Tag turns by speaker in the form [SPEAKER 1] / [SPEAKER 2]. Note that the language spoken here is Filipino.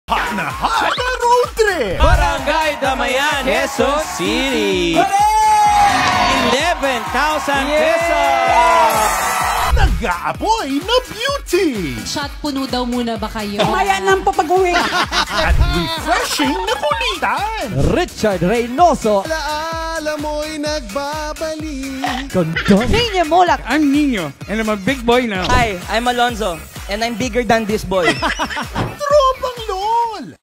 [SPEAKER 1] Hot na road trip!
[SPEAKER 2] Barangay Damayan, Quezon City! 11,000 pesos!
[SPEAKER 1] Nag-aapoy na beauty!
[SPEAKER 3] Shot puno daw muna ba kayo?
[SPEAKER 4] Maya nang papag-uwi.
[SPEAKER 1] At refreshing na kulitan!
[SPEAKER 5] Richard Reynoso.
[SPEAKER 6] Alaala mo'y nagbabalik.
[SPEAKER 5] Condom.
[SPEAKER 4] Niño Mulak.
[SPEAKER 7] I'm Nino, and I'm a big boy now.
[SPEAKER 2] Hi, I'm Alonzo, and I'm bigger than this boy.